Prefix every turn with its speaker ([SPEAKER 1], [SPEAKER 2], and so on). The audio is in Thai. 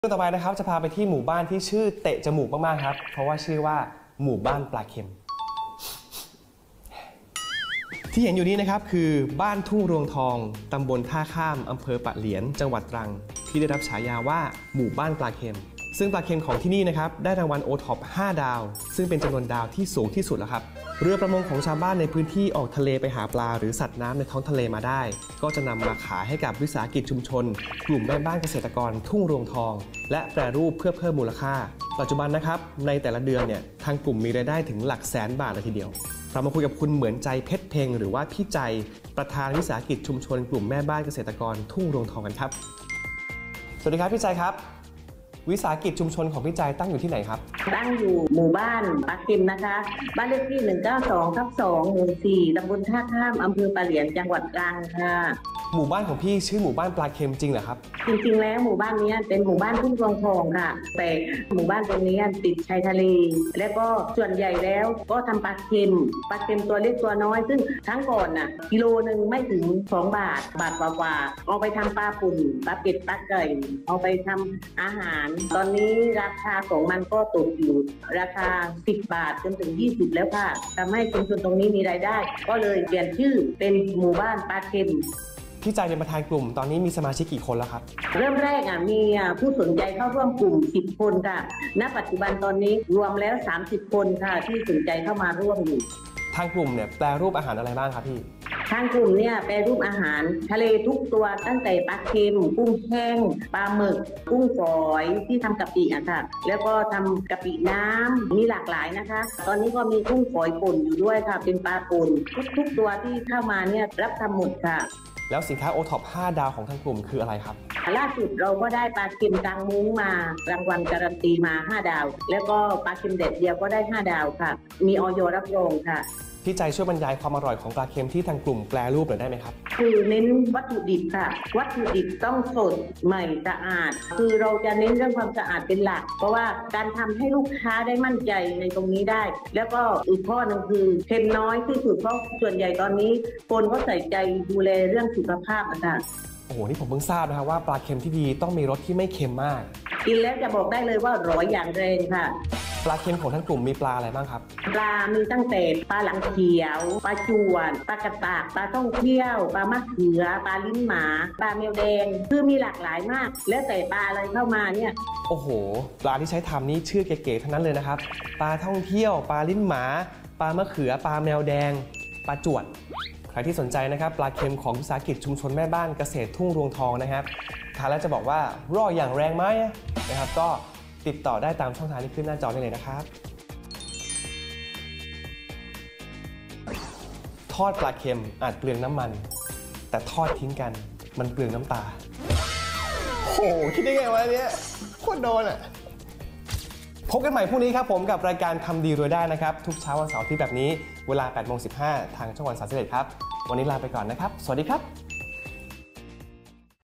[SPEAKER 1] ต่อไปนะครับจะพาไปที่หมู่บ้านที่ชื่อเตะจมูกมากๆครับเพราะว่าชื่อว่าหมู่บ้านปลาเค็มที่เห็นอยู่นี้นะครับคือบ้านทุ่งรวงทองตำบลท่าข้ามอำเภอปะเหลียนจังหวัดตรังที่ได้รับฉายาว่าหมู่บ้านปลาเค็มซึ่งปลาเค็มของที่นี่นะครับได้รางวัลโอท็อป5 ดาวซึ่งเป็นจำนวนดาวที่สูงที่สุดแล้วครับเรือประมงของชาวบ้านในพื้นที่ออกทะเลไปหาปลาหรือสัตว์น้ำในท้องทะเลมาได้ก็จะนำมาขายให้กับวิสาหกิจชุมชนกลุ่มแม่บ้านเกษตรกรทุ่งรวงทองและแปรรูปเพื่อเพิ่มมูลค่าปัจจุบันนะครับในแต่ละเดือนเนี่ยทางกลุ่มมีรายได้ถึงหลักแสนบาทเลยทีเดียวเรามาคุยกับคุณเหมือนใจเพชรเพ็งหรือว่าพี่ใจประธานวิสาหกิจชุมชนกลุ่มแม่บ้านเกษตรกรทุ่งรวงทองกันครับสวัสดีครับพี่ใจครับวิสาหกิจชุมชนของพี่ใจตั้งอยู่ที่ไหนครับ
[SPEAKER 2] ตั้งอยู่หมู่บ้านปลาเค็มนะคะบ้านเลขที่192/2หมู่4ตำบลท่าข้ามอำเภอปะเหลียนจังหวัดตรังค่ะ
[SPEAKER 1] หมู่บ้านของพี่ชื่อหมู่บ้านปลาเค็มจริงเหรอครับ
[SPEAKER 2] จริงๆแล้วหมู่บ้านนี้เป็นหมู่บ้านทุ่งรวงทองค่ะแต่หมู่บ้านตรงนี้ติดชายทะเลและก็ส่วนใหญ่แล้วก็ทำปลาเค็มตัวเล็กตัวน้อยซึ่งทั้งก่อนกิโลนึงไม่ถึง2 บาทกว่าเอาไปทำปลาปุ่นปลาเป็ดปลาไก่เอาไปทำอาหารตอนนี้ราคาของมันก็ตกอยู่ราคา10 บาทจนถึง20แล้วค่ะทำให้ชุมชนตรงนี้มีรายได้ก็เลยเปลี่ยนชื่อเป็นหมู่บ้านปลาเค็ม
[SPEAKER 1] พี่ใจเป็นประธานกลุ่มตอนนี้มีสมาชิกกี่คนแล้วครับ
[SPEAKER 2] เริ่มแรกมีผู้สนใจเข้าร่วมกลุ่ม10 คนค่ะณปัจจุบันตอนนี้รวมแล้ว30 คนค่ะที่สนใจเข้ามาร่วมอยู่
[SPEAKER 1] ทางกลุ่มเนี่ยแปรรูปอาหารอะไรบ้างครับพี่
[SPEAKER 2] ทางกลุ่มเนี่ยแปรรูปอาหารทะเลทุกตัวตั้งแต่ปลาเค็มกุ้งแห้งปลาหมึกกุ้งฝอยที่ทำกะปิค่ะแล้วก็ทำกะปิน้ำมีหลากหลายนะคะตอนนี้ก็มีกุ้งฝอยป่นอยู่ด้วยค่ะเป็นปลาป่นทุกตัวที่เข้ามาเนี่ยรับทำหมดค่ะ
[SPEAKER 1] แล้วสินค้าโอท็อป5 ดาวของทางกลุ่มคืออะไรครับ
[SPEAKER 2] ล่าสุดเราก็ได้ปลาเค็มกลางมุ้งมารางวัลการันตีมา5 ดาวแล้วก็ปลาเค็มเด็ดเดียวก็ได้5 ดาวค่ะมีอย.รับรองค่ะ
[SPEAKER 1] พี่ใจช่วยบรรยายความอร่อยของปลาเค็มที่ทางกลุ่มแปรรูปหน่อยได้ไหมครับ
[SPEAKER 2] คือเน้นวัตถุดิบค่ะวัตถุดิบต้องสดใหม่สะอาดคือเราจะเน้นเรื่องความสะอาดเป็นหลักเพราะว่าการทำให้ลูกค้าได้มั่นใจในตรงนี้ได้แล้วก็อีกข้อนึงคือเค็มน้อยที่สุดเพราะส่วนใหญ่ตอนนี้คนก็ใส่ใจดูแลเรื่องสุขภาพค่ะ
[SPEAKER 1] โอ้โหนี่ผมเพิ่งทราบนะครับว่าปลาเค็มที่ดีต้องมีรสที่ไม่เค็มมาก
[SPEAKER 2] กินแล้วจะบอกได้เลยว่าร้อยอย่างแรงค่ะ
[SPEAKER 1] ปลาเค็มของทั้งกลุ่มมีปลาอะไรบ้างครับ
[SPEAKER 2] ปลามีตั้งแต่ปลาหลังเขียวปลาจวนปลากระตากปลาท่องเที่ยวปลามะเขือปลาลิ้นหมาปลาแมวแดงคือมีหลากหลายมากแล้วแต่ปลาอะไรเข้ามาเนี่ย
[SPEAKER 1] โอ้โหปลาที่ใช้ทำนี้ชื่อเก๋ๆทั้งนั้นเลยนะครับปลาท่องเที่ยวปลาลิ้นหมาปลามะเขือปลาแมวแดงปลาจวดใครที่สนใจนะครับปลาเค็มของวิสาหกิจชุมชนแม่บ้านเกษตรทุ่งรวงทองนะครับทานแล้วจะบอกว่าร่อยอย่างแรงไหมนะครับก็ติดต่อได้ตามช่องทางที่ขึ้นหน้าจอได้เลยนะครับทอดปลาเค็มอาจเปลืองน้ำมันแต่ทอดทิ้งกันมันเปลืองน้ำตาโอ้โหคิดได้ไงวะเนี่ยโคตรโดนอ่ะพบกันใหม่พรุ่งนี้ครับผมกับรายการทำดีรวยได้นะครับทุกเช้าวันเสาร์ที่แบบนี้เวลา 8:15 ทางช่องวัน31ครับวันนี้ลาไปก่อนนะครับสวัสดีครับ